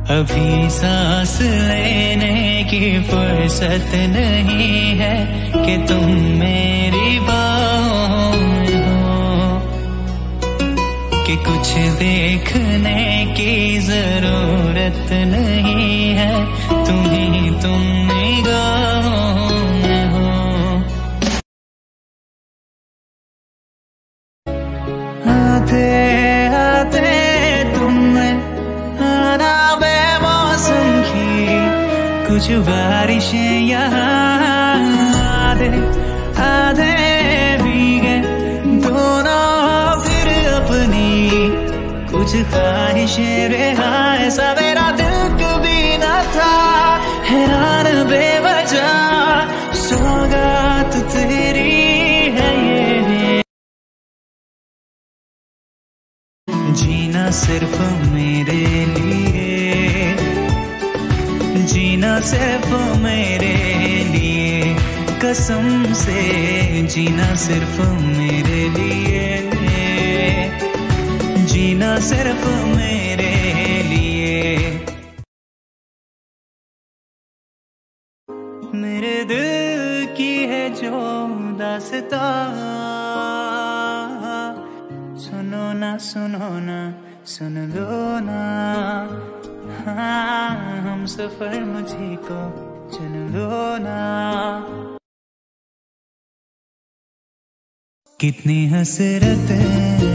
अभी सांस लेने की फुर्सत नहीं है कि तुम मेरी बाहों में हो, कि कुछ देखने की जरूरत नहीं है, तुम निगाहों में हो। आते आते तुम आना बेमौसम की कुछ बारिशें यहाँ आधे आधे भीगे दोनों फिर अपनी कुछ ख्वाहिशें रहा। ऐसा मेरा दिल कभी न था, हैरान बेवजह सौगात तेरी है ये। जीना सिर्फ मेरे लिए, जीना सिर्फ मेरे लिए, कसम से जीना सिर्फ मेरे लिए, जीना सिर्फ मेरे लिए। मेरे दिल की है जो दास्तां, सुनो ना सुन लो ना, हाँ हम सफर मुझे को चुन लो ना। कितनी हसरत